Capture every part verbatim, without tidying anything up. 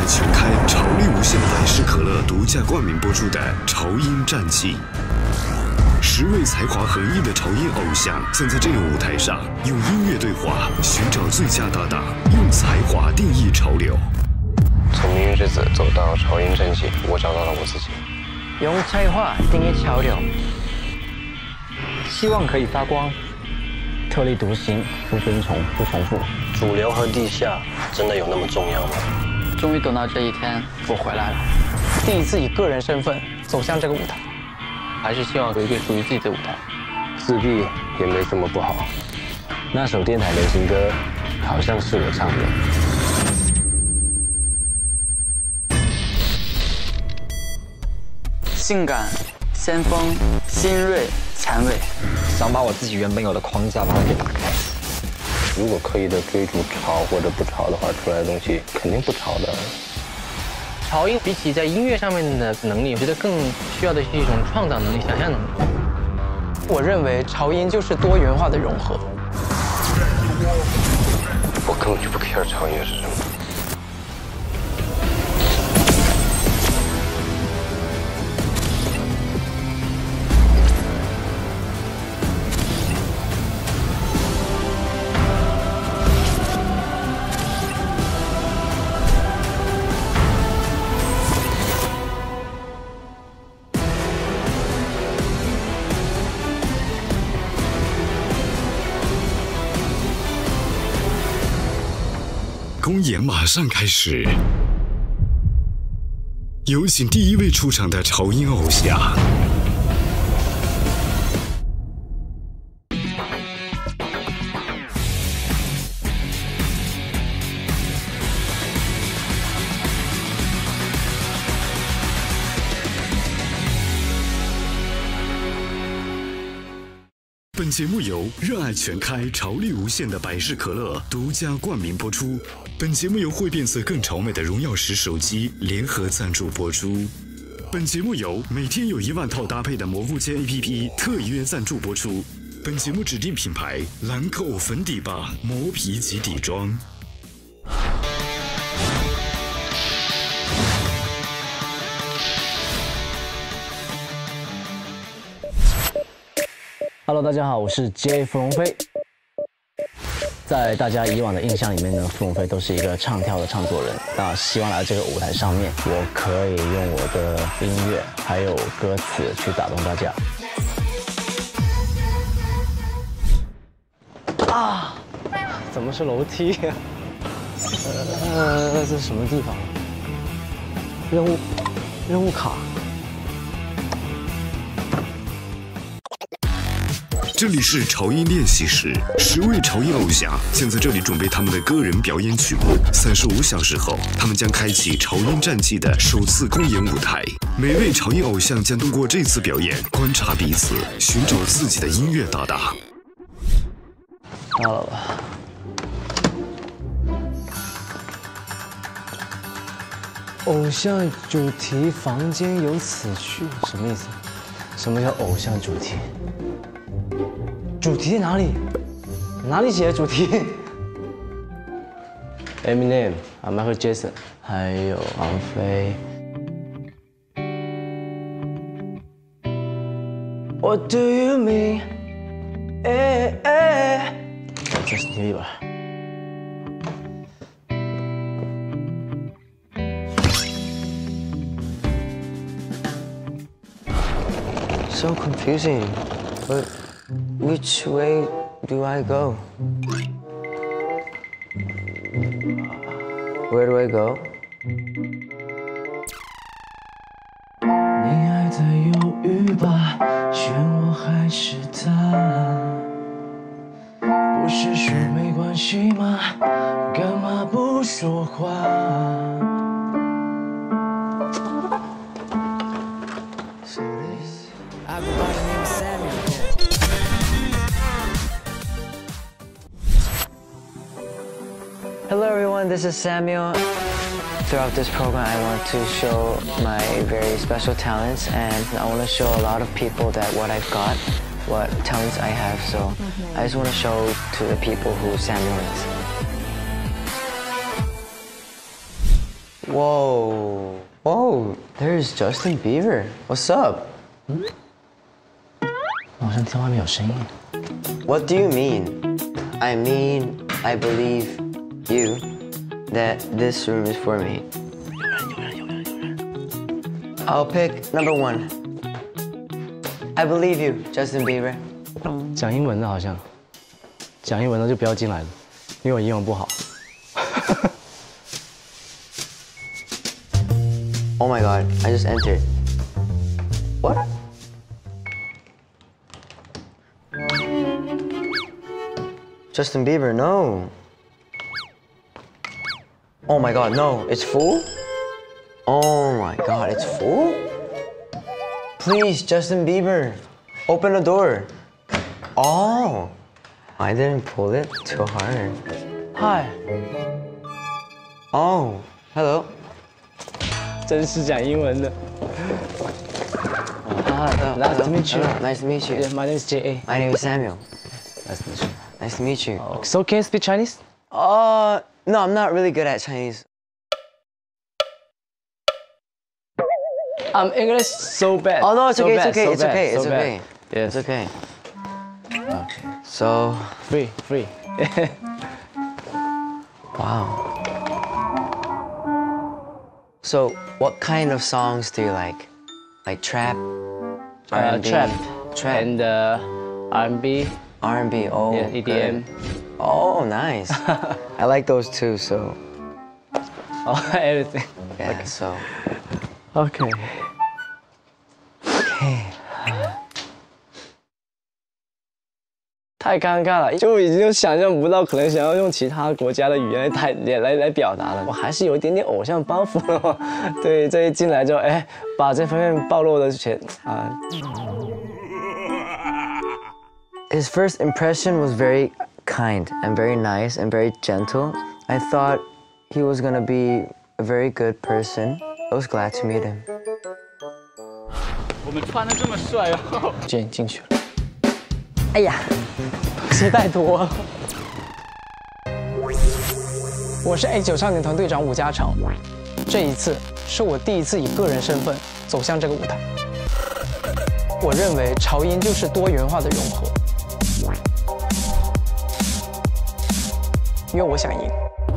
爱全开、潮力无限百事可乐独家冠名播出的《潮音战记》。十位才华横溢的潮音偶像将在这个舞台上用音乐对话，寻找最佳搭档，用才华定义潮流。 从命运之子走到潮音战绩，我找到了我自己。 用才华定义潮流，希望可以发光，特立独行，不遵从，不重复。 主流和地下真的有那么重要吗？ 终于等到这一天，我回来了，第一次以个人身份走向这个舞台，还是希望有一个属于自己的舞台。 自闭也没这么不好。那首电台流行歌好像是我唱的。 性感、先锋、新锐、前卫， 想把我自己原本有的框架把它给打开。 如果刻意的追逐潮或者不潮的话，出来的东西肯定不潮的。 潮音比起在音乐上面的能力，我觉得更需要的是一种创造能力、想象能力。我认为潮音就是多元化的融合。 我根本就不 care 潮音乐是什么。 公演马上开始，有请第一位出场的潮音偶像。本节目由热爱全开、潮力无限的百事可乐独家冠名播出。本节目由会变色更潮美的荣耀十手机联合赞助播出。本节目由每天有一万套搭配的蘑菇街 A P P 特约赞助播出。本节目指定品牌兰蔻粉底吧磨皮及底妆。 Hello， 大家好，我是 J 傅荣飞。在大家以往的印象里面呢，傅荣飞都是一个唱跳的唱作人。那希望来到这个舞台上面，我可以用我的音乐还有歌词去打动大家。啊！怎么是楼梯？呃，这是什么地方？任务，任务卡。 这里是潮音练习室，十位潮音偶像将在这里准备他们的个人表演曲目。三十五小时后，他们将开启潮音战绩的首次公演舞台。每位潮音偶像将通过这次表演观察彼此，寻找自己的音乐搭档。 到了吧？偶像主题房间有此序，什么意思？什么叫偶像主题？主题在哪里？哪里写的主题 ？Eminem 啊 ，Michael Jackson， 还有王菲。What do you mean？ 哎哎 ，Justin Bieber。So confusing, but which way do I go? Where do I go? 你爱的犹豫吧，选我还是他？不是说没关系吗？干嘛不说话？ Hello everyone, this is Samuel. Throughout this program, I want to show my very special talents, and I want to show a lot of people that what I've got, what talents I have. So I just want to show to the people who Samuel is. Whoa, whoa, there's Justin Bieber. What's up? 好像听外面有声音。 What do you mean? I mean, I believe you that this room is for me. I'll pick number one. I believe you, Justin Bieber. 讲英文的好像，讲英文的就不要进来了，因为我英文不好。 Oh my god, I just entered. What? Justin Bieber, no. Oh my god, no, it's full? Oh my god, it's full? Please, Justin Bieber, open the door. Oh, I didn't pull it too hard. Hi. Oh, hello. 真是讲英文的。 Uh, Nice to meet you. Hello, nice to meet you. Yeah, my name is J A. My name is Samuel. Nice to meet you. Nice to meet you. So can you speak Chinese? Uh, no, I'm not really good at Chinese. I'm English so bad. Oh no, it's so okay, bad, it's okay, so it's bad, okay, so it's bad. okay. Yes. It's okay. Okay. So, Free, free. wow. So, what kind of songs do you like? Like trap, R Uh, and B, trap, trap, and uh, R and B. R and B. Oh, Yeah, E D M. good. Oh, nice. I like those too. So, Oh, everything. yeah. So, Okay. okay. 太尴尬了，就已经想象不到可能想要用其他国家的语言来来来来表达了。我还是有一点点偶像包袱了嘛。对，这一进来就哎，把这方面暴露的全啊。 His first impression was very kind and very nice and very gentle. I thought he was gonna be a very good person. I was glad to meet him. 我们穿的这么帅哦，进进去了。哎呀，鞋带脱了。我是 A 九少年团队长武家成，这一次是我第一次以个人身份走向这个舞台。我认为潮音就是多元化的融合，因为我想赢。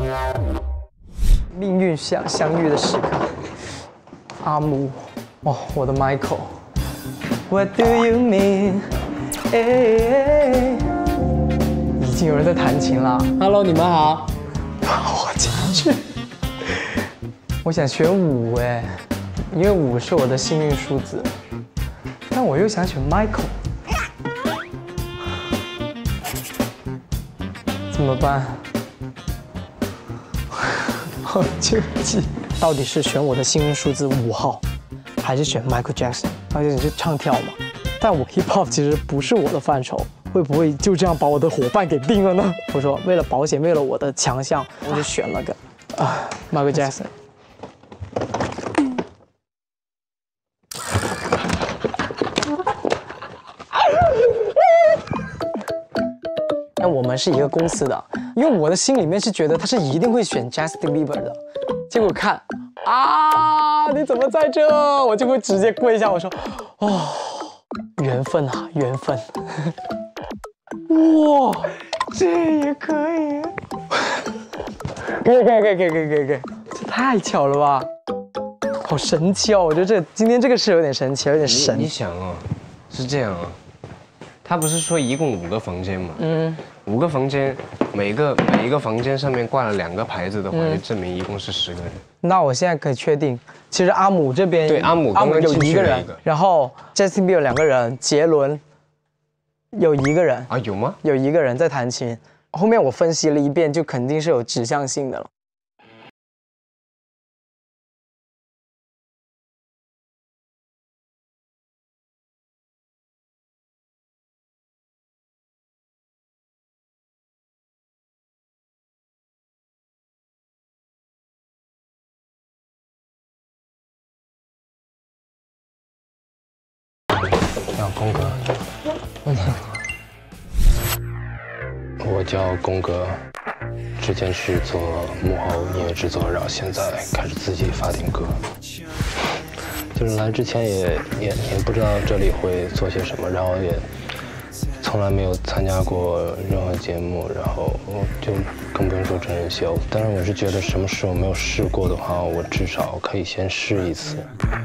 命运相相遇的时刻，阿姆，哦，我的 Michael。What do you mean？ 哎，已经有人在弹琴了。Hello， 你们好。我进去。我想选五哎，因为五是我的幸运数字，但我又想选 Michael， 怎么办？好纠结，到底是选我的幸运数字五号，还是选 Michael Jackson？ 而且你是唱跳嘛？但我 hip hop 其实不是我的范畴，会不会就这样把我的伙伴给定了呢？我说为了保险，为了我的强项，我就选了个啊 Michael Jackson。那我们是一个公司的，因为我的心里面是觉得他是一定会选 Justin Bieber 的，结果看啊，你怎么在这？我就会直接跪下，我说哦。缘分啊，缘分！哇，这也可以，可以，可以，可以，可以，可以，可以，可以，这太巧了吧！好神奇哦，我觉得这今天这个是有点神奇，有点神。 你, 你想啊，是这样啊，他不是说一共五个房间吗？嗯，五个房间，每个每一个房间上面挂了两个牌子的话，嗯、就证明一共是十个人。 那我现在可以确定。其实阿姆这边对阿姆，阿姆有一个人，然后 Justin Bieber 有两个人，杰伦有一个人啊，有吗？ 有一个人在弹琴。后面我分析了一遍，就肯定是有指向性的了。 叫宫哥，我叫宫哥， 之前是做幕后音乐制作，然后现在开始自己发点歌。就是来之前也也也不知道这里会做些什么，然后也从来没有参加过任何节目，然后就更不用说真人秀。但是我是觉得什么事我没有试过的话，我至少可以先试一次。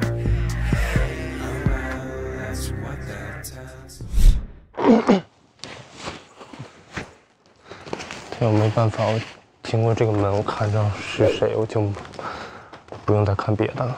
对，我没办法，我经过这个门，我看到是谁，我就不用再看别的了。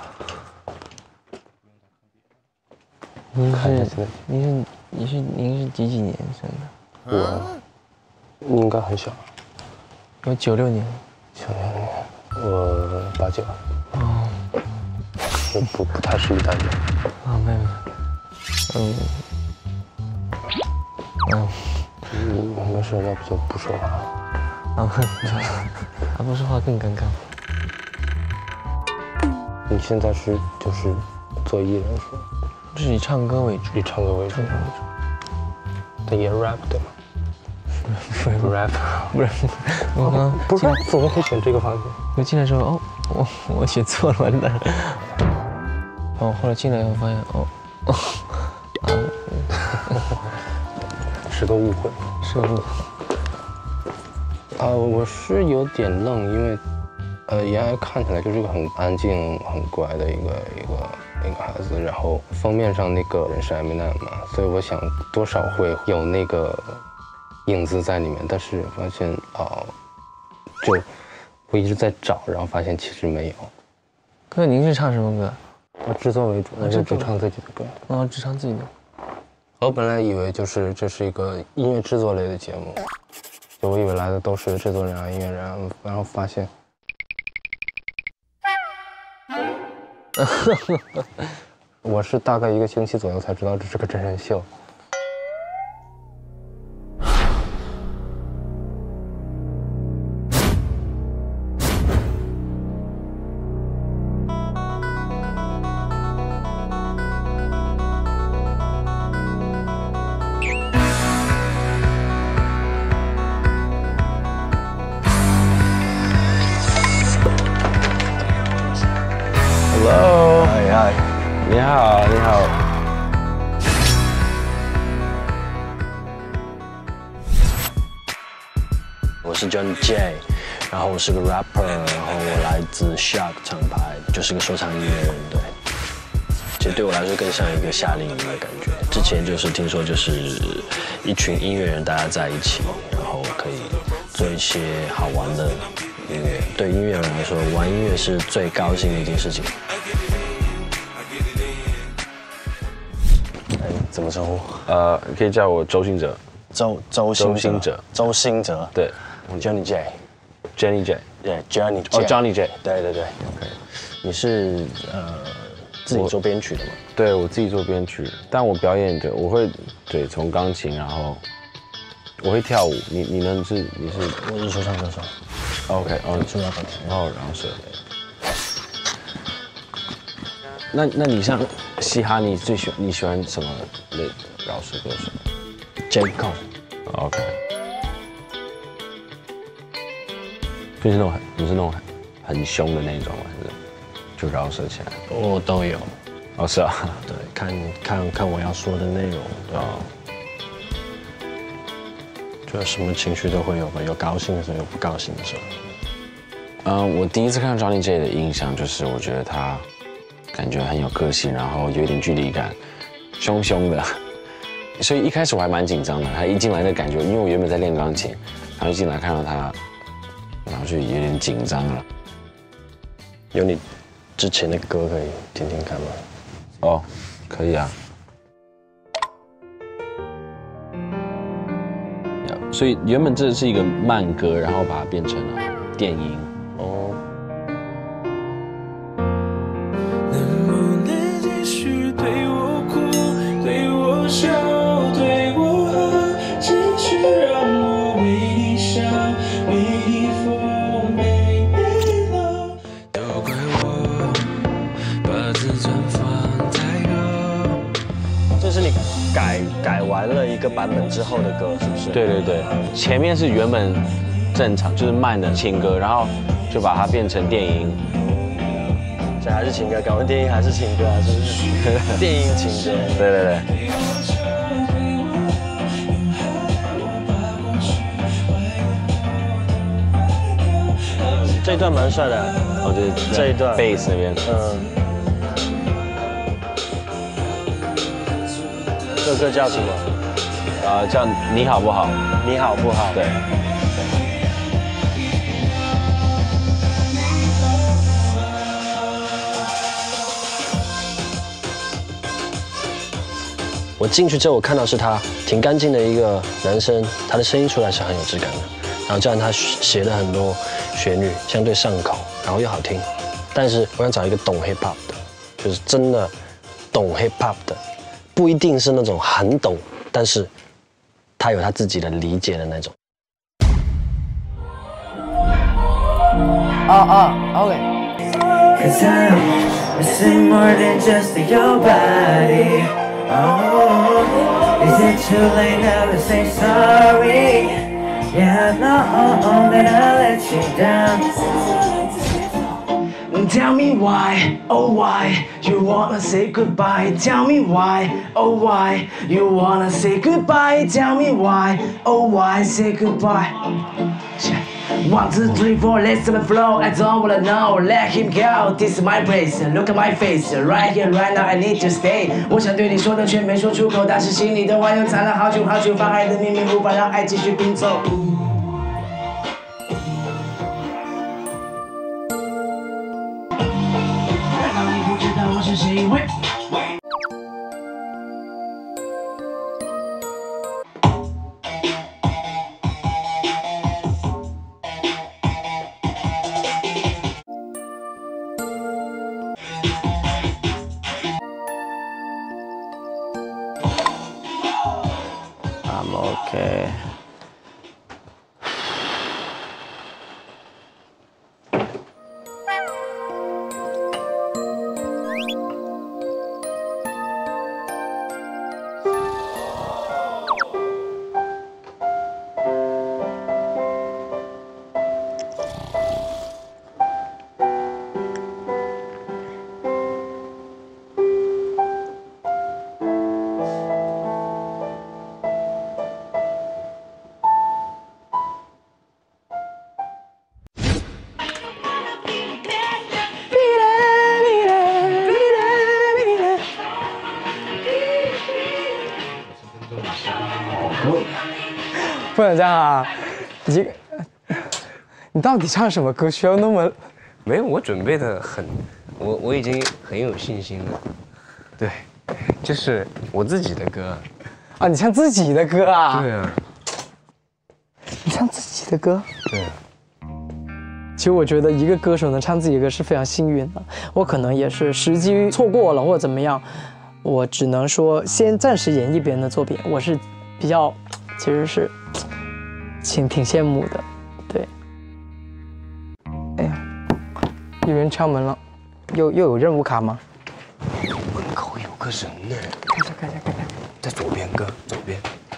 您是您是你是您是几几年生的？ 我你应该很小。 我九六年。 九六年，我八九。哦。不不不太是一代人。 啊，没有。嗯。嗯。 嗯，没事，要不就不说话。 啊，啊，不说话更尴尬。 你现在是就是做艺人是吗？ 是以唱歌为主， 以唱歌为主， 唱歌为主。 但也 rap 对吗？ 不是 rap， 不是。我刚刚不是，怎么会选这个方向？ 我进来之后，哦，我我写错了，完蛋。哦，后来进来以后发现，哦，哦，啊， 是个误会， 是个误会。 啊，我是有点愣，因为，呃，妍妍看起来就是一个很安静、很乖的一个一个一个孩子，然后封面上那个人是 Eminem 嘛，所以我想多少会有那个影子在里面，但是发现啊、呃，就我一直在找，然后发现其实没有。 哥，您是唱什么歌？ 我制作为主，我就只唱自己的歌。 哦，只唱自己的。 我本来以为就是这是一个音乐制作类的节目。我以为来的都是制作人啊、音乐人啊，然后发现，我是大概一个星期左右才知道这是个真人秀。Hello， 嗨嗨， 你好，你好。 我是 Johnny J， 然后我是个 rapper， 然后我来自 Shark 厂牌，就是个说唱音乐人。对，其实对我来说更像一个夏令营的感觉。之前就是听说就是一群音乐人大家在一起，然后可以做一些好玩的音乐。对音乐人来说，玩音乐是最高兴的一件事情。哎，怎么称呼？ 呃，可以叫我周兴哲。 周周周兴哲， 周兴哲， 对 ，Johnny J，Jenny J， J， 对 ，Johnny J， 哦 ，Johnny J， 对对对 ，OK， 你是呃自己做编曲的吗？ 对，我自己做编曲，但我表演的我会对从钢琴，然后我会跳舞。你你呢？是你是？ 我是说唱歌手。 OK， 哦， 说唱歌手， 然后然后是。那那你像嘻哈，你最喜你喜欢什么类饶舌歌手 ？J Cole。OK。 就是那种很，你是那种很很凶的那种吗？还是就饶舌起来？ 我都有。 哦，是啊。 对，看看看我要说的内容。哦。就什么情绪都会有吧，有高兴的时候，有不高兴的时候。 嗯，我第一次看到 Johnny J 的印象就是，我觉得他感觉很有个性，然后有一点距离感，凶凶的。所以一开始我还蛮紧张的。他一进来的感觉，因为我原本在练钢琴，然后一进来看到他。然后就有点紧张了。 有你之前的歌可以听听看吗？ 哦，可以啊。所以原本这是一个慢歌，然后把它变成了电音。哦。 能不能继续对我哭，对我笑，对我喝，继续让我为你笑，为你疯。 这是你改改完了一个版本之后的歌，是不是？ 对对对，前面是原本正常，就是慢的情歌，然后就把它变成电音。 这还是情歌，搞完电影还是情歌啊，是不是？电影情歌。 对对对。 这一段蛮帅的， 哦对， 这一段 bass 那边。 嗯。这首歌叫什么？ 呃，叫你好不好？ 你好不好？ 对。 我进去之后，我看到是他挺干净的一个男生，他的声音出来是很有质感的。然后加上他写的很多旋律相对上口，然后又好听。但是我想找一个懂 hip hop 的，就是真的懂 hip hop 的，不一定是那种很懂，但是他有他自己的理解的那种。 哦哦 ，OK。 Cause I'm missing more than just your body. Oh, is it too late now to say sorry? Yeah, I know that I let you down. Tell me why, oh why, you wanna say goodbye. Tell me why, oh why, you wanna say goodbye. Tell me why, oh why, say goodbye. One, two, three, four, let's have a flow. I don't wanna know, let him go. This is my place, look at my face. Right here, right now, I need to stay. 我想对你说的却没说出口，但是心里的话又藏了好久好久，把爱的秘密无法让爱继续拼凑。难道你不知道我是谁？喂。 I'm okay. 不能这样啊！你你到底唱什么歌？需要那么…… 没有，我准备的很，我我已经很有信心了。对，就是我自己的歌。 啊，你唱自己的歌啊？ 对啊。 你唱自己的歌？ 对啊。 其实我觉得一个歌手能唱自己的歌是非常幸运的。我可能也是时机错过了，或者怎么样，我只能说先暂时演绎别人的作品。我是比较，其实是。挺挺羡慕的，对。哎呀，有人敲门了，又又有任务卡吗？ 门口有个人呢， 看一下看一下看一下， 在左边哥，左边。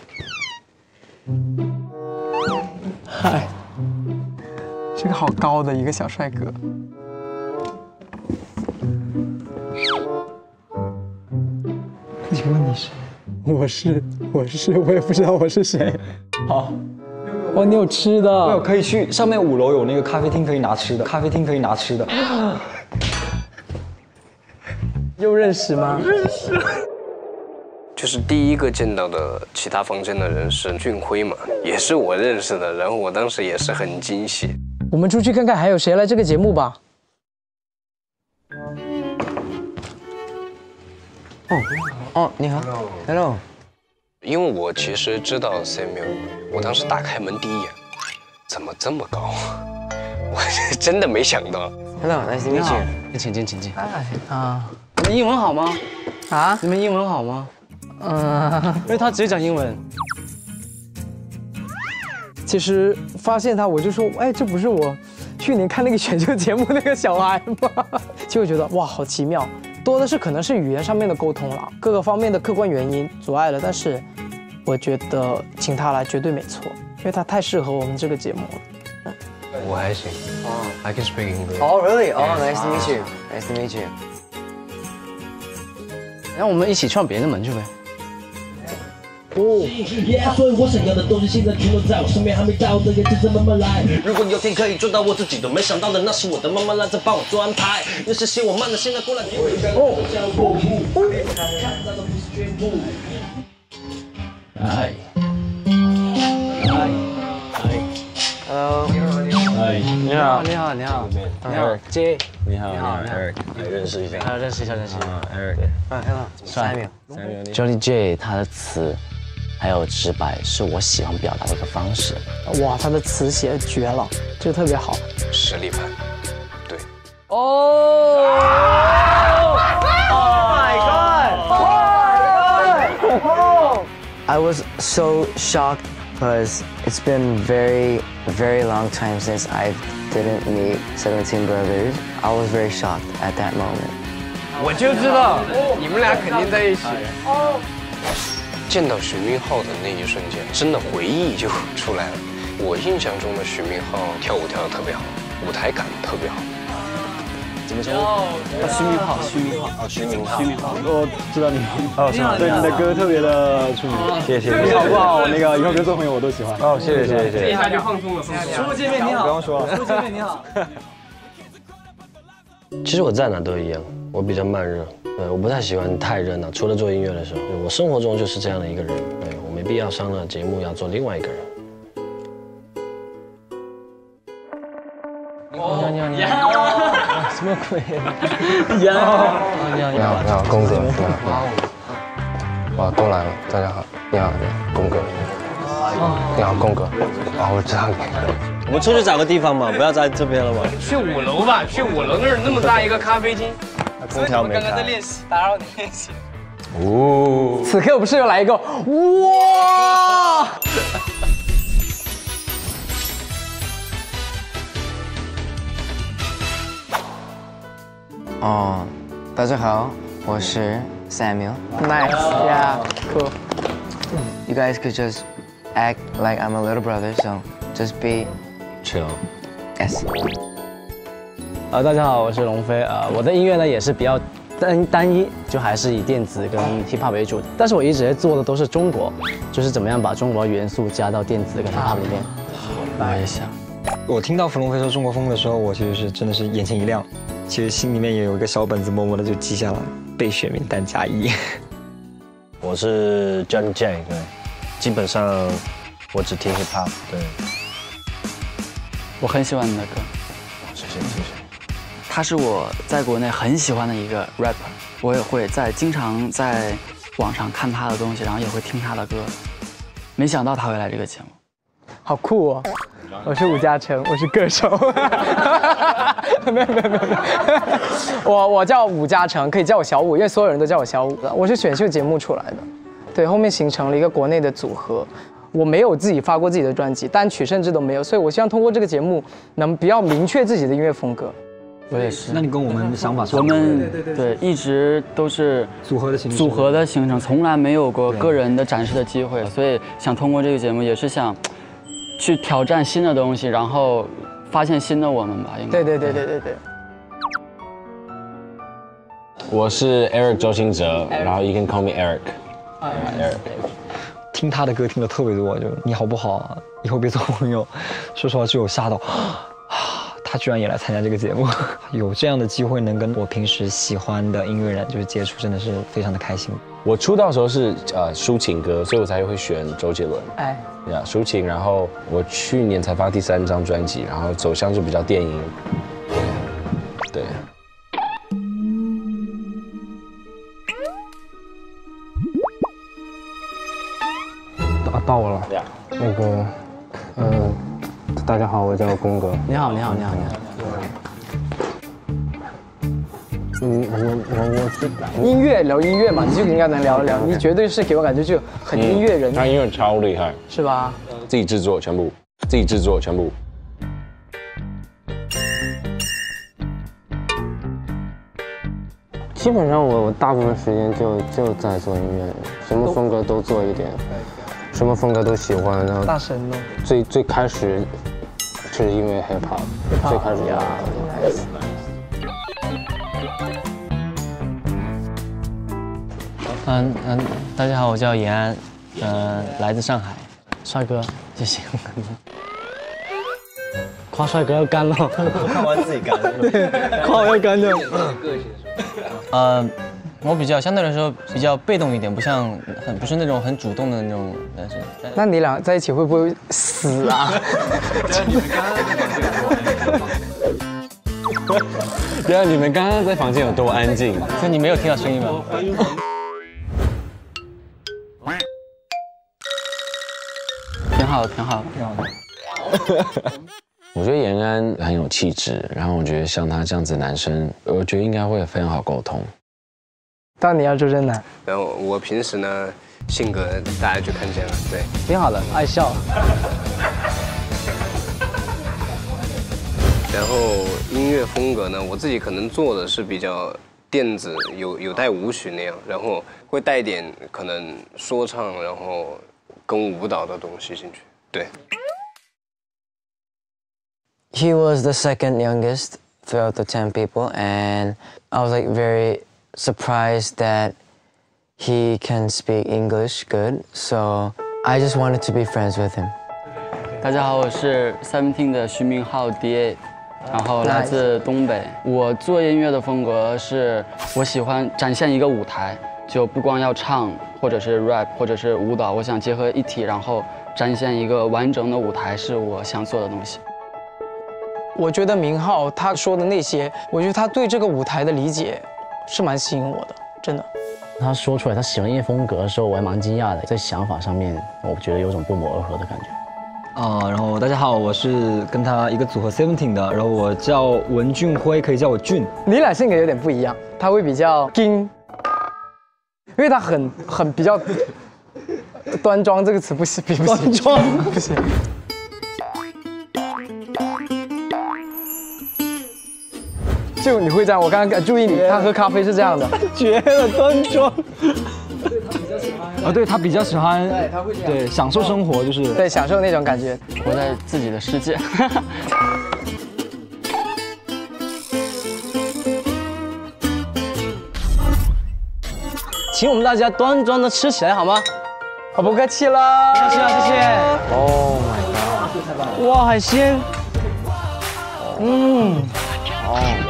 嗨，是个好高的一个小帅哥。请问你是？我是，我是，我也不知道我是谁。好。哇，你有吃的？ 我有，可以去上面五楼有那个咖啡厅可以拿吃的，咖啡厅可以拿吃的。 又认识吗？ 认识。就是第一个见到的其他房间的人是俊辉嘛，也是我认识的，然后我当时也是很惊喜。 我们出去看看还有谁来这个节目吧。 哦哦，你好 ，Hello。 因为我其实知道 Samuel， 我当时打开门第一眼，怎么这么高？我真的没想到。 Hello，nice to meet you。请进，请进。 啊， 你们英文好吗？ 啊？ 你们英文好吗？ 嗯， 因为他只讲英文。 其实发现他，我就说，哎，这不是我去年看那个选秀节目那个小孩吗？就会觉得哇，好奇妙。多的是可能是语言上面的沟通了，各个方面的客观原因阻碍了，但是我觉得请他来绝对没错，因为他太适合我们这个节目了。 我还行。哦 I can speak English. Oh, really? Oh, nice to meet you. Nice to meet you. 让我们一起串别人的门去呗。 哦，所以我想要的东西现在全都在我身边，还没到的也就这慢慢来。如果有天可以做到我自己都没想到的，那是我的妈妈来在帮我做安排。那些嫌我慢的，现在过来听我。哦。 嗨。嗨。 Hello。 嗨。你好，你好，你好， 你好 ，J。 你好，你好 Eric， 来认识一下。 啊，认识一下，认识一下。 啊 Eric。 啊 ，Hello。Samuel。 Johnny J 他的词还有直白是我喜欢表达的一个方式。 哇，他的词写得绝了，这个特别好。 实力派，对。 哦 ！Oh my god! Oh my god! I was so shocked because it's been very, very long time since I didn't meet seventeen Brothers. I was very shocked at that moment. 我就知道你们俩肯定在一起。见到许明浩的那一瞬间，真的回忆就出来了。我印象中的许明浩跳舞跳得特别好，舞台感特别好。 怎么称呼？徐明浩，徐明浩， 哦，徐明浩， 徐明浩，我知道你。哦，是吗？对，你的歌特别的出名。谢谢。你好不好？那个以后跟做朋友我都喜欢。 哦，谢谢谢谢谢谢。这一下就放松了，放松了。 初见面你好。不用说了。初见面你好。 其实我在哪都一样，我比较慢热，对，我不太喜欢太热闹。除了做音乐的时候，我生活中就是这样的一个人，对我没必要上了节目要做另外一个人。 你好，你好，你好，什么鬼？你好，你好， 你好，你好，公哥，你好，哇，都来了，大家好，你好，公哥，你好，公哥，啊，我知道你。 我们出去找个地方嘛，不要在这边了嘛。 去五楼吧，去五楼那儿那么大一个咖啡厅， 空调没开。 刚刚在练习，打扰你练习。 哦， 此刻不是又来一个哇！ 哦，大家好，我是 Samuel. Nice, yeah, cool. You guys could just act like I'm a little brother, so just be chill. Yes. 呃，大家好，我是龙飞。呃，我的音乐呢也是比较单单一，就还是以电子跟 hip hop 为主。但是我一直在做的都是中国，就是怎么样把中国元素加到电子跟 hip hop 里面。我也想。 我听到伏龙飞说中国风的时候，我其实是真的是眼前一亮，其实心里面也有一个小本子，默默的就记下了备选名单加一。 我是 Johnny J， 对，基本上我只听 hip hop， 对。 我很喜欢你的歌， 谢谢谢谢。 他是我在国内很喜欢的一个 rapper， 我也会在经常在网上看他的东西，然后也会听他的歌。没想到他会来这个节目， 好酷哦！我是伍嘉诚，我是歌手。没有没有没有没有，我我叫伍嘉诚，可以叫我小伍，因为所有人都叫我小伍。我是选秀节目出来的，对，后面形成了一个国内的组合。我没有自己发过自己的专辑，单曲甚至都没有，所以我希望通过这个节目能比较明确自己的音乐风格。 我也是。 那你跟我们的想法差我不多。 们对一直都是组合的形式， 组合的形成，从来没有过个人的展示的机会，所以想通过这个节目，也是想去挑战新的东西，然后发现新的我们吧。应该。 对对对对对对。 我是 Eric 周兴哲，然后 you can call me Eric。Eric。 听他的歌听的特别多，就你好不好啊？以后别做朋友。说实话，就有吓到，啊，他居然也来参加这个节目，有这样的机会能跟我平时喜欢的音乐人就是接触，真的是非常的开心。 我出道的时候是呃抒情歌，所以我才会选周杰伦。 哎， 呀，抒情。然后我去年才发第三张专辑，然后走向就比较电音。对。 到我了，那个，呃，大家好，我叫宫哥。 你好，你好，你好，你好。 嗯，我我我音乐聊音乐嘛，你就应该能聊一聊。你绝对是给我感觉就很音乐人， 他音乐超厉害， 是吧？ 自己制作全部，自己制作全部。 基本上我我大部分时间就就在做音乐，什么风格都做一点。什么风格都喜欢，然后大神哦。 最最开始是因为 hip hop 最开始的。 嗯嗯，大家好，我叫延安，嗯，来自上海。 帅哥， 谢谢。 夸帅哥要干了， 夸完自己干了， 对，夸我要干的。 呃，我比较相对来说比较被动一点，不像很不是那种很主动的那种男生。 那你俩在一起会不会死啊？ 对啊，你们刚刚在房间有多安静？ 所以你没有听到声音吗？挺好的，挺好的，挺好的。 我觉得延安很有气质，然后我觉得像他这样子的男生，我觉得应该会非常好沟通。 但你要周震南， 然后我平时呢性格大家就看见了，对， 挺好的，爱笑。 然后音乐风格呢，我自己可能做的是比较电子，有有带舞曲那样，然后会带一点可能说唱，然后跟舞蹈的东西进去，对。 He was the second youngest throughout the ten people, and I was like very surprised that he can speak English good, so I just wanted to be friends with him. 大家好，我是 Seventeen 的徐明浩 D A， 然后来自东北。我做音乐的风格是，我喜欢展现一个舞台，就不光要唱，或者是 rap， 或者是舞蹈，我想结合一体，然后展现一个完整的舞台，是我想做的东西。 我觉得明浩他说的那些，我觉得他对这个舞台的理解是蛮吸引我的，真的。 他说出来他喜欢音乐风格的时候，我还蛮惊讶的，在想法上面，我觉得有种不谋而合的感觉。 啊、呃，然后大家好，我是跟他一个组合 Seventeen 的，然后我叫文俊辉，可以叫我俊。 你俩性格有点不一样，他会比较硬，因为他很很比较端庄这个词不行，不行，端庄不行。就你会这样，我刚刚注意你，他喝咖啡是这样的， 绝了，端庄。啊，对他比较喜欢，对他会这样，对享受生活，就是对享受那种感觉， 活在自己的世界。 请我们大家端庄的吃起来好吗？ 好，不客气了， 不客气了，谢谢。 Oh my god！ 哇，海鲜，嗯， 哦。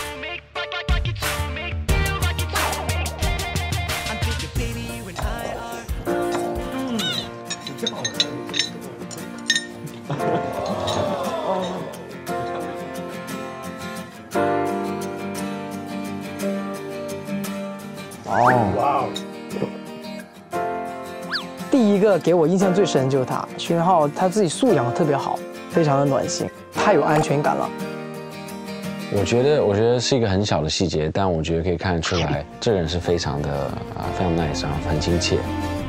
哦，哇！第一个给我印象最深就是他，徐明浩他自己素养特别好，非常的暖心，太有安全感了。 我觉得，我觉得是一个很小的细节，但我觉得可以看得出来，这个人是非常的啊、呃，非常 nice， 然后很亲切。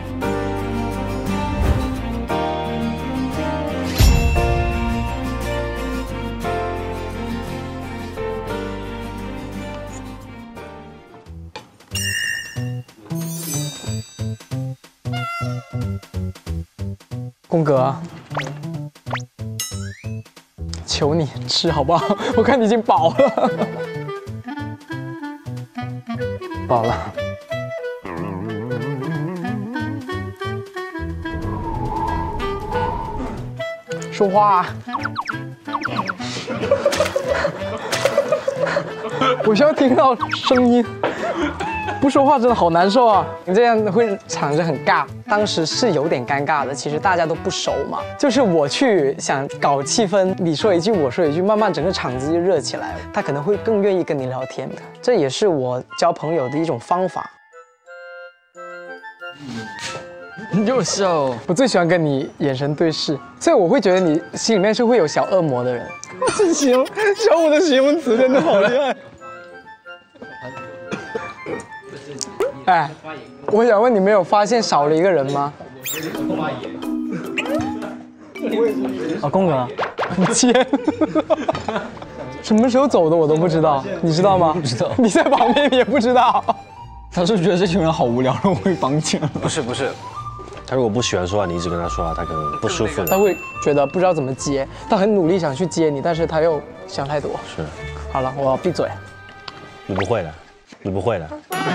宫格，求你吃好不好？我看你已经饱了，饱了。说话，我需要听到声音。不说话真的好难受啊！你这样会场子很尬，当时是有点尴尬的。其实大家都不熟嘛，就是我去想搞气氛，你说一句我说一句，慢慢整个场子就热起来了。他可能会更愿意跟你聊天的，这也是我交朋友的一种方法。 优秀， 我最喜欢跟你眼神对视，所以我会觉得你心里面是会有小恶魔的人。这形容小五的形容词真的好厉害。哎，我想问你，没有发现少了一个人吗？ 啊，宫格， 你签，什么时候走的我都不知道，你知道吗？ 不知道。 你在旁边你也不知道。 他是觉得这群人好无聊了，我会绑起来。 不是不是， 他如果不喜欢说话，你一直跟他说话，他可能不舒服的。 他会觉得不知道怎么接，他很努力想去接你，但是他又想太多。 是。 好了，我要闭嘴。 你不会的，你不会的。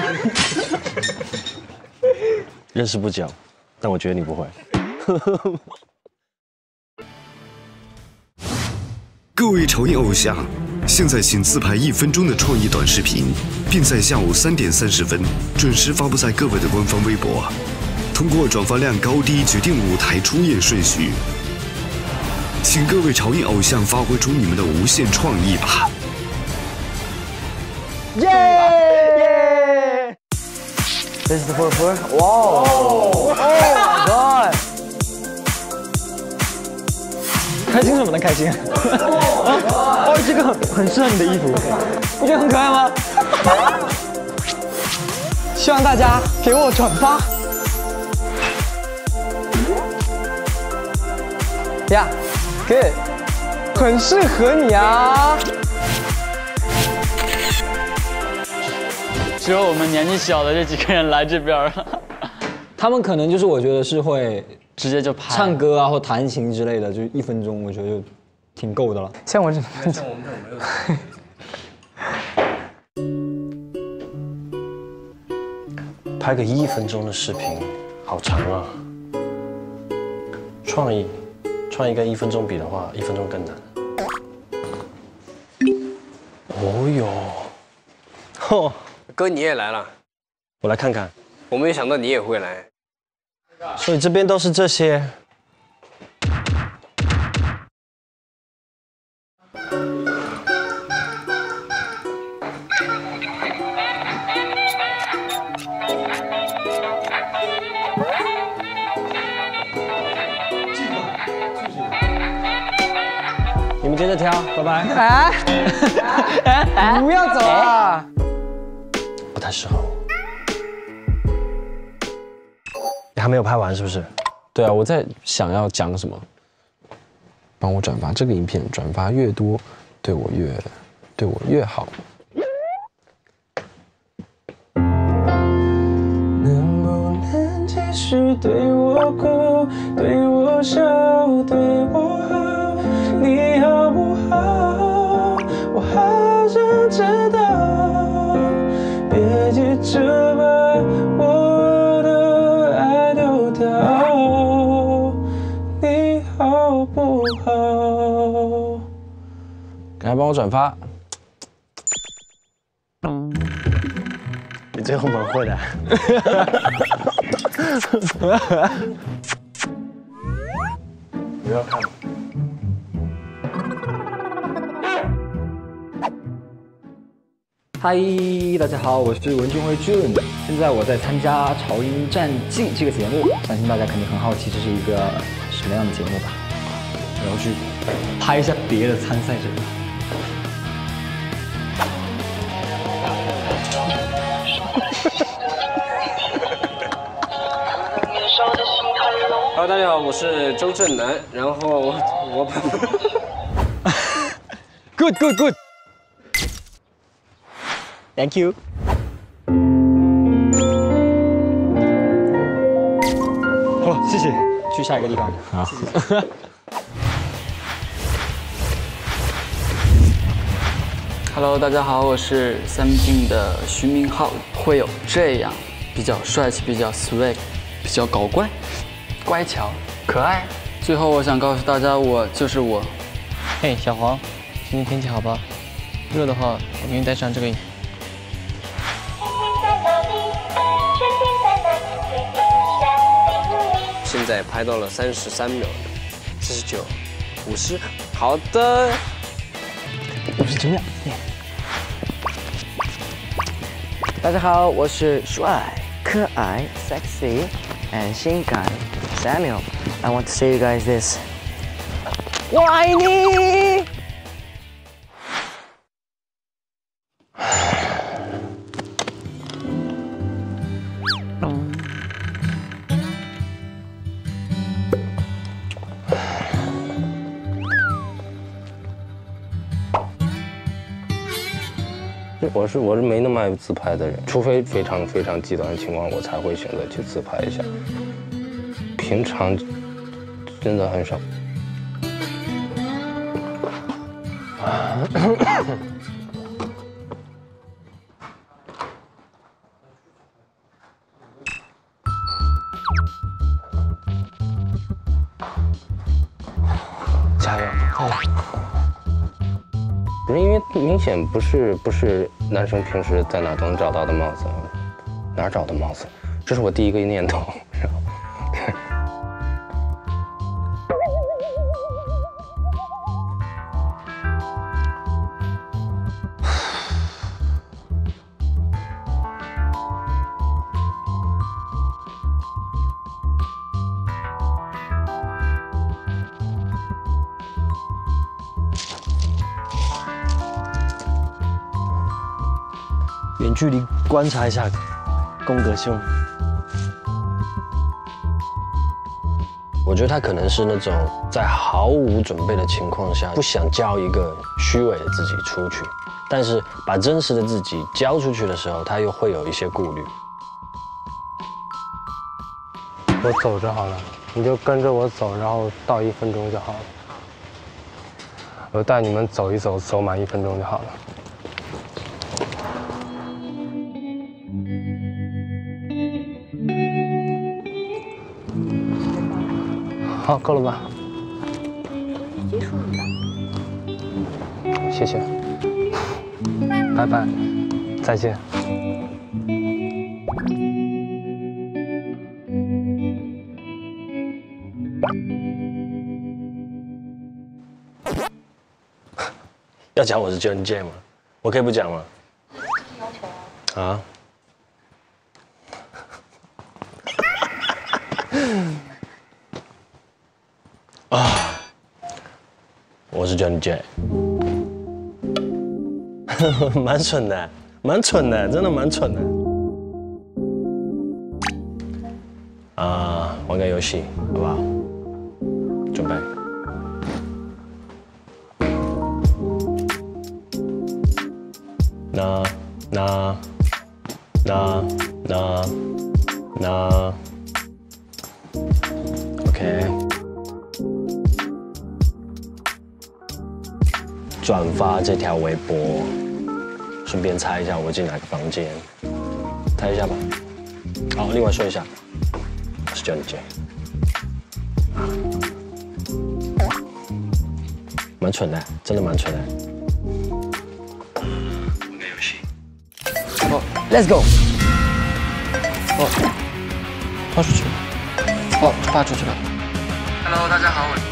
认识不久，但我觉得你不会。 各位潮音偶像，现在请自拍一分钟的创意短视频，并在下午三点三十分准时发布在各位的官方微博。通过转发量高低决定舞台出演顺序。请各位潮音偶像发挥出你们的无限创意吧！ 耶耶 This is the four four. Wow! Oh, oh my god! 开心什么呢？开心！哦，这个很很适合你的衣服，不觉得很可爱吗？ 希望大家给我转发。呀 ，good， 很适合你啊！ 只有我们年纪小的这几个人来这边了。 他们可能就是我觉得是会直接就拍唱歌啊或弹琴之类的，就一分钟，我觉得就挺够的了。 像我这种， 像我们这种没有。拍个一分钟的视频，好长啊！创意，创意跟一分钟比的话，一分钟更难。哦哟， 嚯，哥你也来了， 我来看看。 我没想到你也会来。 所以这边都是这些。 你们接着挑，拜拜。 哎哎哎！不要走啊！ 不太适合我。你还没有拍完是不是？ 对啊，我在想要讲什么。帮我转发这个影片，转发越多，对我越对我越好。 能不能继续对我哭，对我笑，对我好？你好不好？我好想知道，别急着把我的爱丢掉。你好不好？ 赶快帮我转发。 你最后蛮会的。不要看。 嗨，大家好，我是文俊辉 June， 现在我在参加《潮音战记》这个节目，相信大家肯定很好奇这是一个什么样的节目吧？我要去拍一下别的参赛者。 Hello， 大家好，我是周震南，然后我我 ，Good good good。Thank you。好，谢谢。去下一个地方。 好。 Hello， 大家好，我是Seventeen的徐明浩。会有这样比较帅气、比较 swag、比较搞怪、乖巧、可爱。最后，我想告诉大家，我就是我。 嘿，小黄，今天天气好吧？热的话，我给你带上这个。 现在拍到了三十三秒，四十九，五十，好的， 五十九秒。 大家好，我是帅、可爱、sexy and 性感 Samuel. I want to say you guys this. 我爱你。 我是我是没那么爱自拍的人，除非非常非常极端的情况，我才会选择去自拍一下。 平常真的很少。加油！因为明显不是不是男生平时在哪都能找到的帽子，哪儿找的帽子？这是我第一个念头。 远距离观察一下宫格兄，我觉得他可能是那种在毫无准备的情况下，不想交一个虚伪的自己出去，但是把真实的自己交出去的时候，他又会有一些顾虑。 我走着好了，你就跟着我走，然后到一分钟就好了。我带你们走一走，走满一分钟就好了。好，够了吧？结束了。谢谢。拜拜，再见。 要讲我是 Johnny J 吗？我可以不讲吗？要求啊。啊？啊，我是 Johnny J， 蛮蠢的，蛮蠢的，真的蛮蠢的。啊，玩个游戏，好不好？准备。那那那那那 ，OK。转发这条微博，顺便猜一下我进哪个房间，猜一下吧。好，另外说一下，我是 Johnny J， 蛮蠢的，真的蛮蠢的。玩个游戏。 哦 ，Let's go。哦，发出去了。哦，发出去了。Hello， 大家好，我。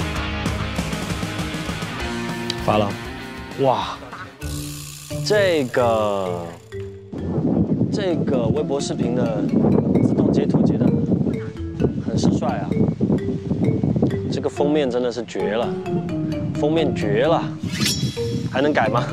发了。哇，这个这个微博视频的自动截图截的很是帅啊！这个封面真的是绝了，封面绝了，还能改吗？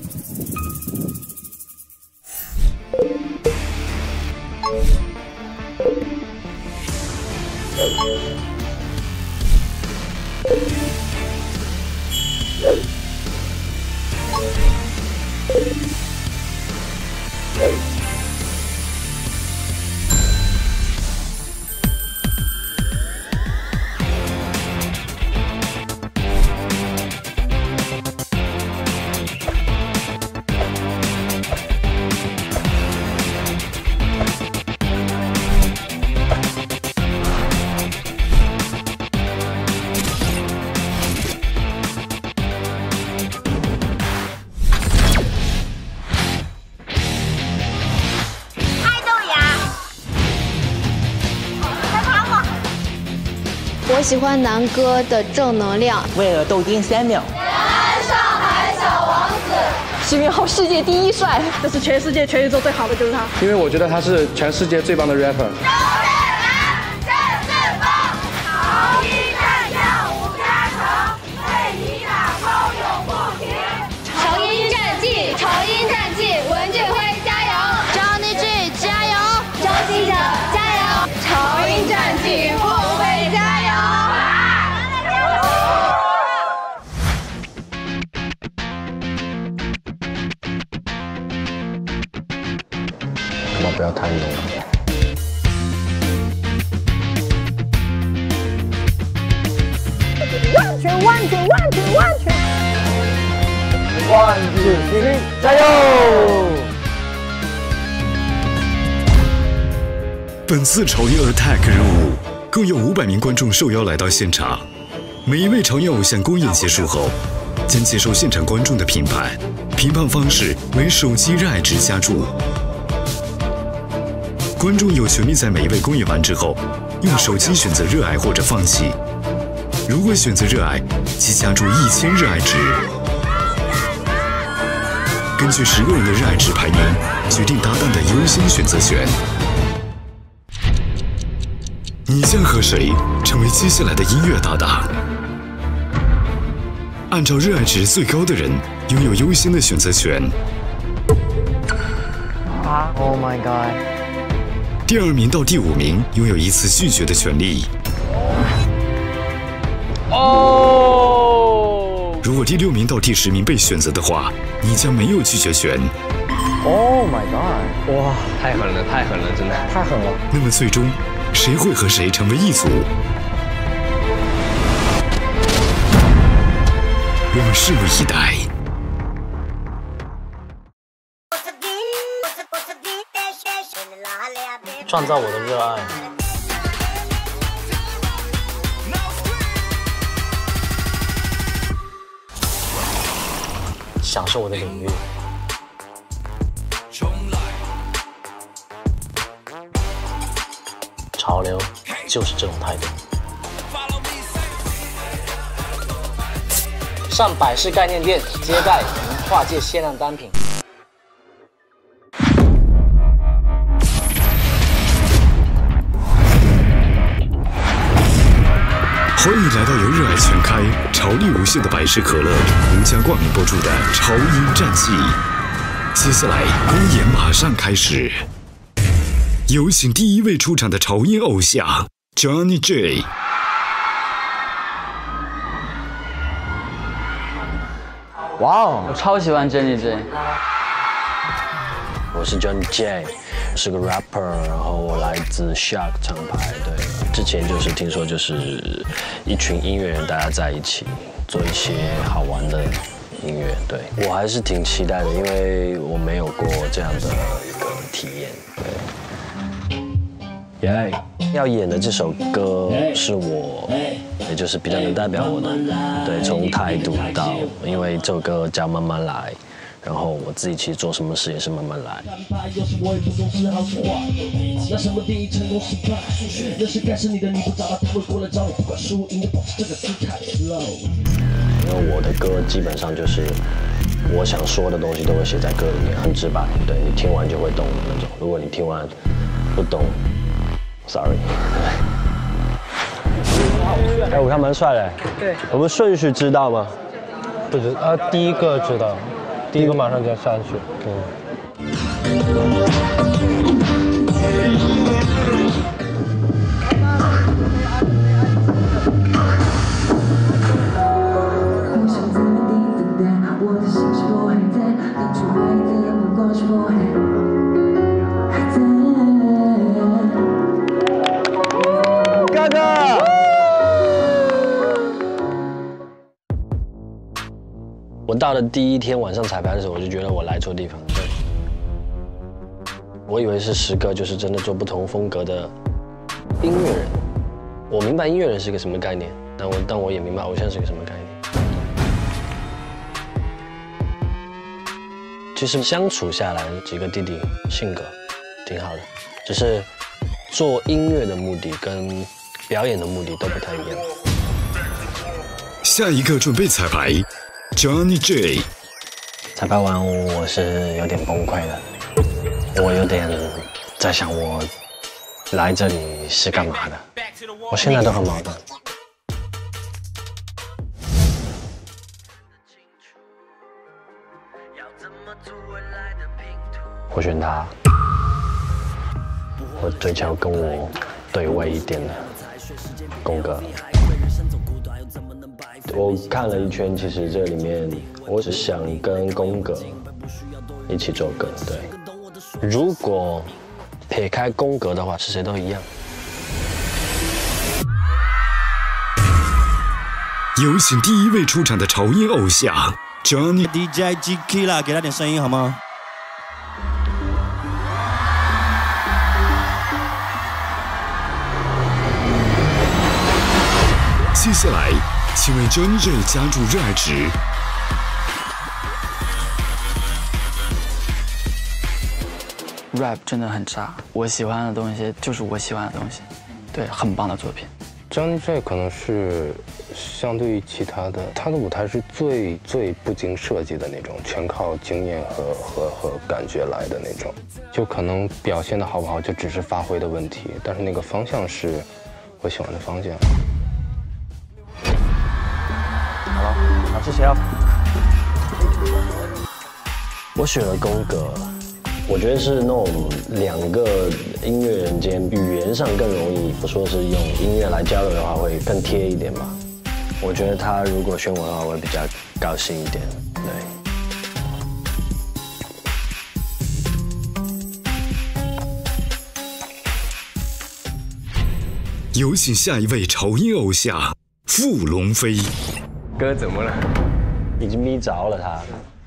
我喜欢南哥的正能量。 为了豆丁三秒。 上海小王子。 徐明浩世界第一帅，这是全世界全宇宙最好的就是他。 因为我觉得他是全世界最棒的 rapper。 不要贪弄了。 完全完全完全完全。 One two three， 加油！ 本次潮音 Attack 任务，共有五百名观众受邀来到现场。每一位潮音偶像公演结束后，将接受现场观众的评判，评判方式为手机热爱值加注。观众有权利在每一位公演完之后，用手机选择热爱或者放弃。如果选择热爱，即加注一千热爱值。根据十个人的热爱值排名，决定搭档的优先选择权。你将和谁成为接下来的音乐搭档？按照热爱值最高的人拥有优先的选择权。 啊 ！Oh my god！ 第二名到第五名拥有一次拒绝的权利。 哦！ 如果第六名到第十名被选择的话，你将没有拒绝权。 Oh my god！ 哇，太狠了，太狠了，真的太狠了。 那么最终，谁会和谁成为一组？我们拭目以待。 创造我的热爱，享受我的领域。潮流就是这种态度。上百事概念店接待文化界限量单品。 欢迎来到由热爱全开、潮力无限的百事可乐独家冠名播出的《潮音战记》。接下来公演马上开始，有请第一位出场的潮音偶像 Johnny J。 哇哦，我超喜欢 Johnny J。 我是 Johnny J， 是个 rapper， 然后我来自 Shark 厂牌。对，之前就是听说就是一群音乐人大家在一起做一些好玩的音乐。对，我还是挺期待的，因为我没有过这样的一个体验。对，耶、yeah ，要演的这首歌是我，也就是比较能代表我的。对，从态度到，因为这首歌叫慢慢来。然后我自己其实做什么事也是慢慢来。因为我的歌基本上就是我想说的东西都会写在歌里面，很直白，对你听完就会懂的那种。如果你听完不懂 ，sorry。哎，我看蛮帅的。对。我们顺序知道吗？ 不知啊，第一个知道。第一个马上就要上去， 哥哥。我到了第一天晚上彩排的时候，我就觉得我来错地方了。对，我以为是十个就是真的做不同风格的音乐人。我明白音乐人是个什么概念，但我但我也明白偶像是个什么概念。其实相处下来，几个弟弟性格挺好的，只是做音乐的目的跟表演的目的都不太一样。 下一个准备彩排。Johnny J， 彩排完我是有点崩溃的，我有点在想我来这里是干嘛的，我现在都很矛盾。我选他，我追求跟我对位一点的宫格。我看了一圈，其实这里面我只想跟宫格一起做歌。对，如果撇开宫格的话，是谁都一样。 有请第一位出场的潮音偶像 Johnny D J G K 啦，给他点声音好吗？ 接下来，请为 Johnny J 加注热爱值。 rap 真的很渣，我喜欢的东西就是我喜欢的东西，对，很棒的作品。 Johnny J 可能是相对于其他的，他的舞台是最最不经设计的那种，全靠经验和和和感觉来的那种。就可能表现的好不好，就只是发挥的问题，但是那个方向是我喜欢的方向。 好了，好，谢谢啊。我选了宫格。我觉得是那种两个音乐人间语言上更容易，我说是用音乐来交流的话会更贴一点吧。我觉得他如果选我的话，我会比较高兴一点。对。 有请下一位潮音偶像傅龙飞。 哥怎么了？ 已经眯着了他。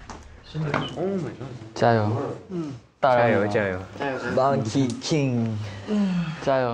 加油！ 嗯。加油加油 ！Monkey King， 嗯，加油！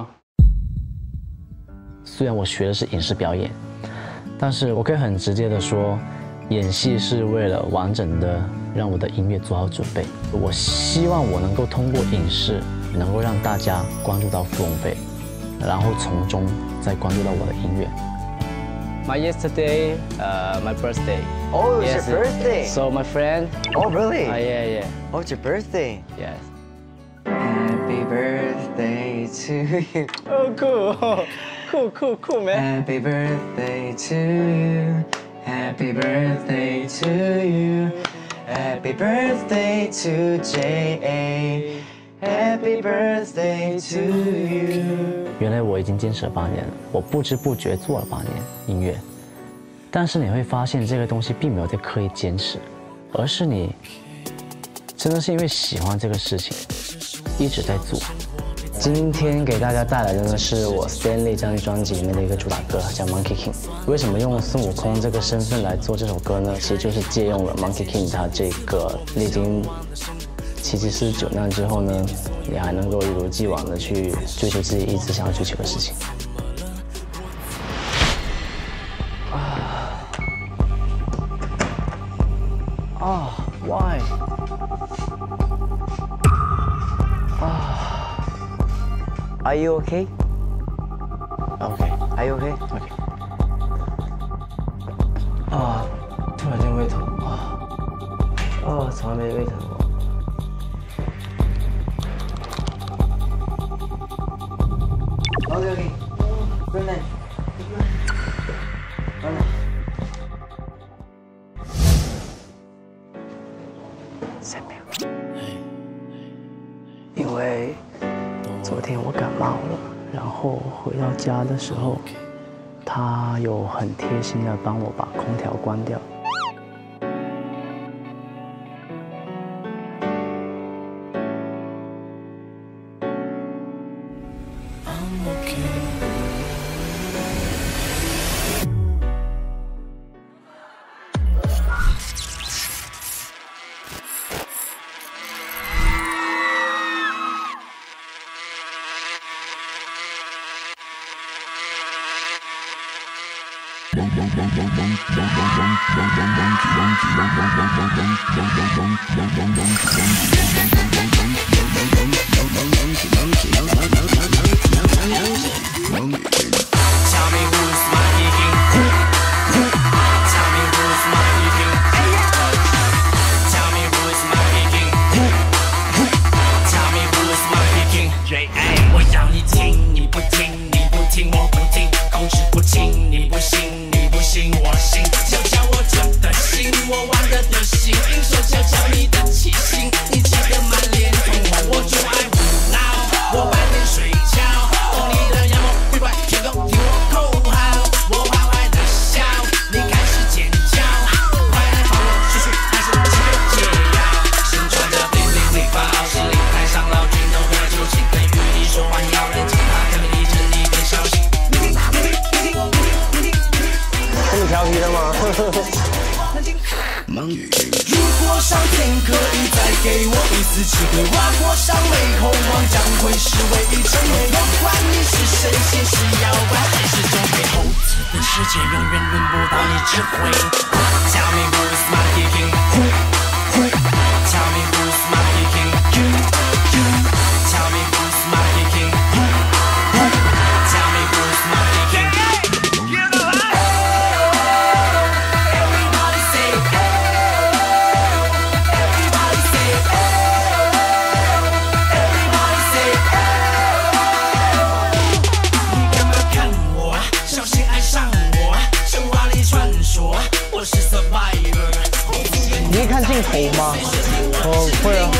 虽然我学的是影视表演，但是我可以很直接的说，演戏是为了完整的让我的音乐做好准备。我希望我能够通过影视，能够让大家关注到傅龙飞，然后从中再关注到我的音乐。 My yesterday, uh, my birthday. Oh, it's yes. your birthday. So my friend. Oh, really? Uh, yeah, yeah. Oh, it's your birthday. Yes. Happy birthday to you. Oh, cool. Cool, cool, cool, man. Happy birthday to you. Happy birthday to you. Happy birthday to J A. Happy birthday to you。 原来我已经坚持了八年了，我不知不觉做了八年音乐，但是你会发现这个东西并没有在刻意坚持，而是你真的是因为喜欢这个事情，一直在做。今天给大家带来的呢是我 Stanley 这张专辑里面的一个主打歌，叫 Monkey King。为什么用孙悟空这个身份来做这首歌呢？其实就是借用了 Monkey King 他这个历经七七四十九难之后呢，你还能够一如既往的去追求自己一直想要追求的事情。啊啊 ，Why？ 啊 Are you okay? Okay. Are you okay? Okay. 啊，突然间胃疼啊！ 哦，从来没胃疼过。 OK OK， Good night。完了。三秒。 因为昨天我感冒了，然后回到家的时候，他有很贴心的帮我把空调关掉。 我要你听，你不听，你不听，我不听，控制不清，你不信，你不信，我信。瞧瞧我这的心，我玩的的心，说瞧瞧你的气性，你气得满脸通红，我就爱胡闹，我白天睡觉，懂你的妖魔鬼怪，天空听我口号，我坏坏的笑，你开始尖叫，快来放我出去，还是吃个解药，身穿着 bling bling bling 发号施令，台上老君都喝酒，请跟雨。 如果上天可以再给我一次机会，划过上美猴王将会是唯一成为。不管你是神仙是妖怪还是种被猴子的世界，永远轮不到你指挥。Tell me who's Monkey King? Who? Who? Tell me who's Monkey King? You? You? Tell me who's Monkey King? Who? Who? Tell me who's Monkey King? Everybody say Everybody say Everybody say 你干嘛看我？小心爱上我，神话里传说，我是 survivor。 你会看镜头吗？ 哦，会啊。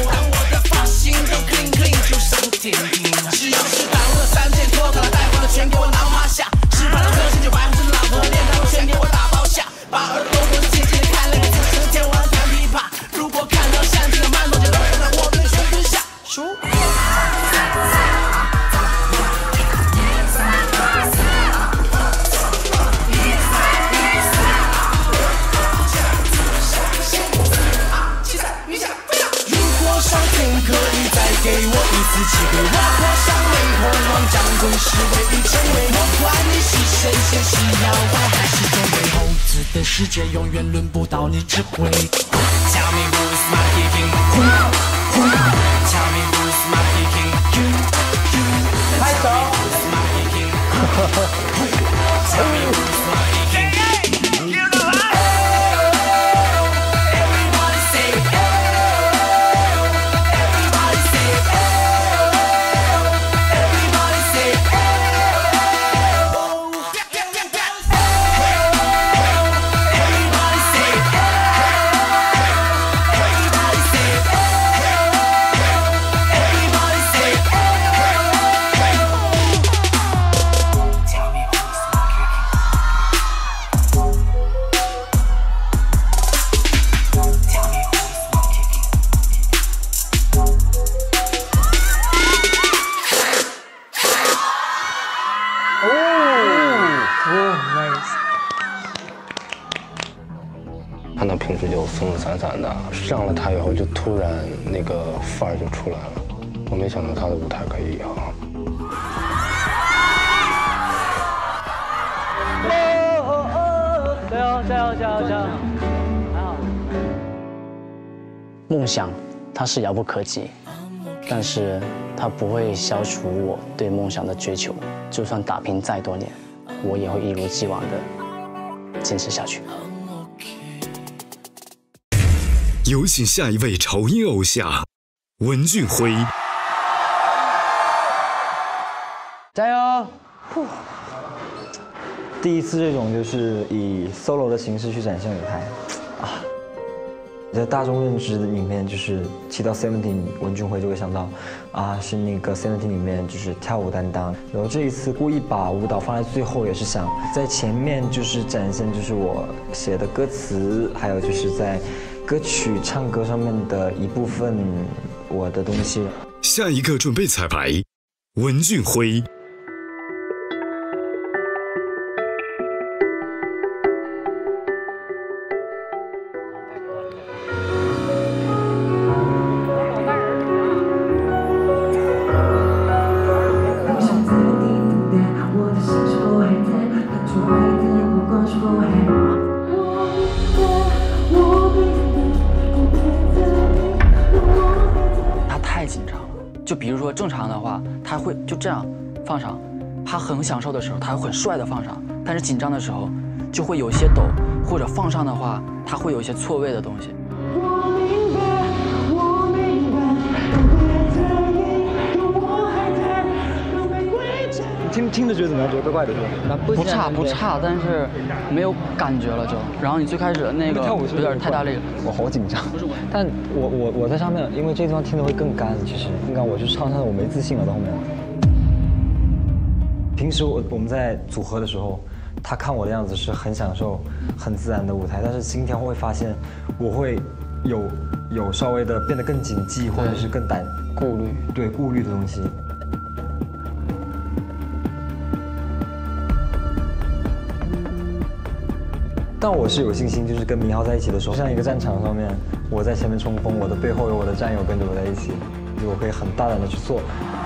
只要是挡了三件脱稿了带坏了全给我挠趴下，吃饭的核心就白胡子老婆脸蛋我全给我打包下，把耳朵都是紧紧的看了个自身天王弹琵琶，如果看到相近的馒头就都让我们全吞下。说。上天可以再给我一次机会，划过上美猴王将会是唯一成为。不管你是神仙是妖怪还是种被猴子的世界，永远轮不到你指挥。Tell me who's Monkey King? Who? Who? Tell me who's Monkey King? You? You? Tell me who's Monkey King? Who? Tell me who's Monkey King? 看到平时就松松散散的，上了台以后就突然那个范儿就出来了。我没想到他的舞台可以啊！ 哦哦哦！加油加油加油加油！还好。 梦想它是遥不可及，但是它不会消除我对梦想的追求。就算打拼再多年，我也会一如既往的坚持下去。 有请下一位潮音偶像文俊辉， 加油！第一次这种就是以 solo 的形式去展现舞台啊，在大众认知里面，就是提到 Seventeen 文俊辉就会想到啊是那个 Seventeen 里面就是跳舞担当，然后这一次故意把舞蹈放在最后，也是想在前面就是展现就是我写的歌词，还有就是在歌曲唱歌上面的一部分我的东西。 下一个准备彩排，文俊辉。 就比如说正常的话，他会就这样放上，他很享受的时候，他会很帅的放上，但是紧张的时候就会有一些抖，或者放上的话，他会有一些错位的东西。 你听听着觉得怎么样？觉得怪怪的是吧？ 不差不差，但是没有感觉了就。然后你最开始那个有点太大力了， 我好紧张。但我我我在上面，因为这地方听的会更干，其实更干。我就唱唱的我没自信了，到后面。平时我我们在组合的时候，他看我的样子是很享受、很自然的舞台，但是今天会发现我会有有稍微的变得更谨记，或者是更胆顾虑， 对顾虑的东西。 但我是有信心，就是跟明浩在一起的时候，像一个战场上面，我在前面冲锋，我的背后有我的战友跟着我在一起，我可以很大胆的去做。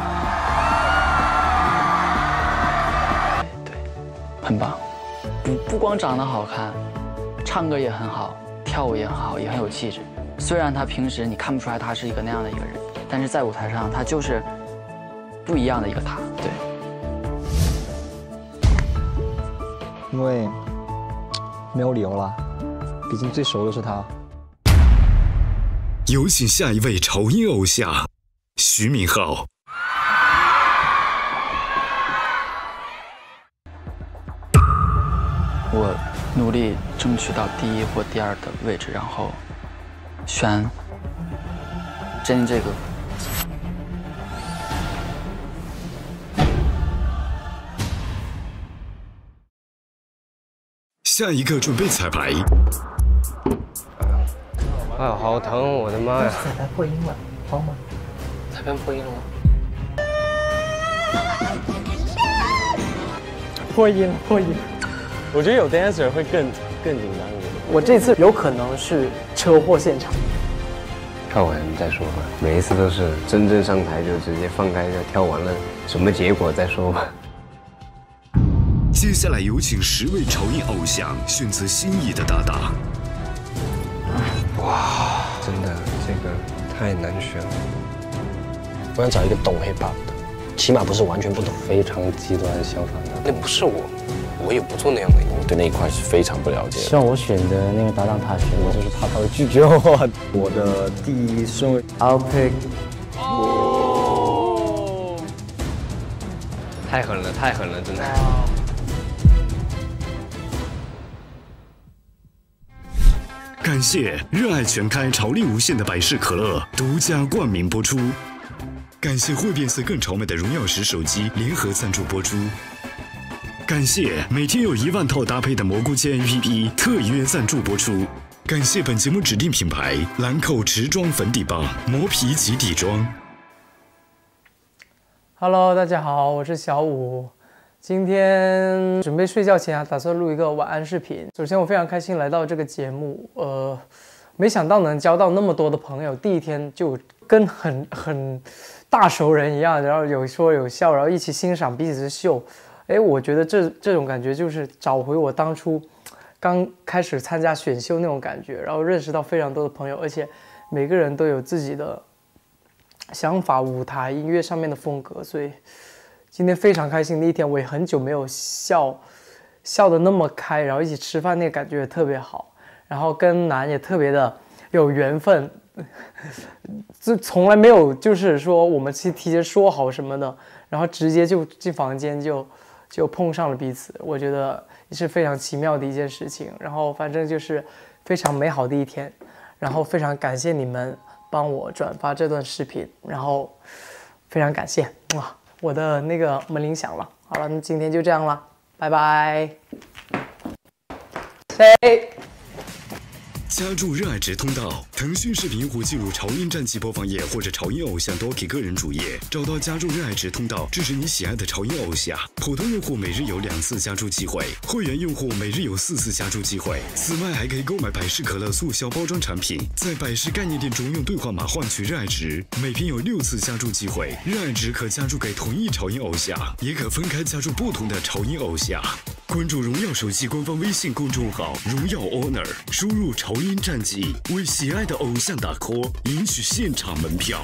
对，很棒。不不光长得好看，唱歌也很好，跳舞也很好，也很有气质。虽然他平时你看不出来他是一个那样的一个人，但是在舞台上他就是不一样的一个他。对。 因为没有理由啦，毕竟最熟的是他。 有请下一位潮音偶像徐明浩。 我努力争取到第一或第二的位置，然后选真这个。 下一个准备彩排。 哎呦，好疼！我的妈呀！ 彩排破音了，慌吗？ 彩排破音了吗？ 破音了，破音。 我觉得有 dancer 会更更紧张一点。 我这次有可能是车祸现场。 跳完再说吧，每一次都是真正上台就直接放开，就跳完了，什么结果再说吧。 接下来有请十位潮音偶像选择心仪的搭档。 哇，真的这个太难选了。 我想找一个懂 hip hop 的，起码不是完全不懂。 非常极端相反的，那不是我，我也不做那样的音乐， 我对那一块是非常不了解的。 像我选的那个搭档，他选我就是怕他会拒绝我。 我的第一顺位 ，I'll pick。 哦，太狠了，太狠了，真的。 感谢热爱全开、潮力无限的百事可乐独家冠名播出。感谢会变色更潮美的荣耀十手机联合赞助播出。感谢每天有一万套搭配的蘑菇街 A P P 特约赞助播出。感谢本节目指定品牌兰蔻持妆粉底棒磨皮及底妆。 Hello， 大家好，我是小五。今天准备睡觉前啊，打算录一个晚安视频。首先，我非常开心来到这个节目，呃，没想到能交到那么多的朋友，第一天就跟很很大熟人一样，然后有说有笑，然后一起欣赏彼此的秀。哎，我觉得这这种感觉就是找回我当初刚开始参加选秀那种感觉，然后认识到非常多的朋友，而且每个人都有自己的想法、舞台、音乐上面的风格，所以今天非常开心的一天。我也很久没有笑笑得那么开，然后一起吃饭那个感觉也特别好，然后跟南也特别的有缘分，就从来没有就是说我们去提前说好什么的，然后直接就进房间就就碰上了彼此，我觉得也是非常奇妙的一件事情。然后反正就是非常美好的一天，然后非常感谢你们帮我转发这段视频，然后非常感谢哇！我的那个门铃响了，好了，那今天就这样了，拜拜。谁？ 加入热爱值通道，腾讯视频用户进入潮音战绩播放页或者潮音偶像 Doki 个人主页，找到加入热爱值通道，支持你喜爱的潮音偶像。普通用户每日有两次加注机会，会员用户每日有四次加注机会。此外，还可以购买百事可乐速销包装产品，在百事概念店中用兑换码换取热爱值，每瓶有六次加注机会。热爱值可加注给同一潮音偶像，也可分开加注不同的潮音偶像。关注荣耀手机官方微信公众号“荣耀 Honor”， 输入“潮音战绩”，为喜爱的偶像打 call， 赢取现场门票。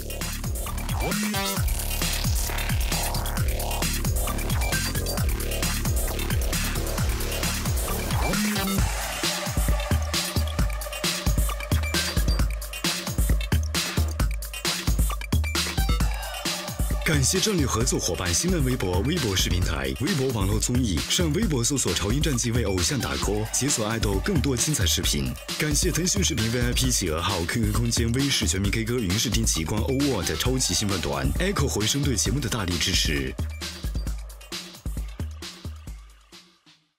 感谢战略合作伙伴新浪微博、微博视频台、微博网络综艺，上微博搜索“潮音战绩”为偶像打 call， 解锁爱豆更多精彩视频。感谢腾讯视频 V I P 企鹅号、Q Q 空间、微视全民 K 歌、云视听极光、Award 超级兴奋团、Echo 回声对节目的大力支持。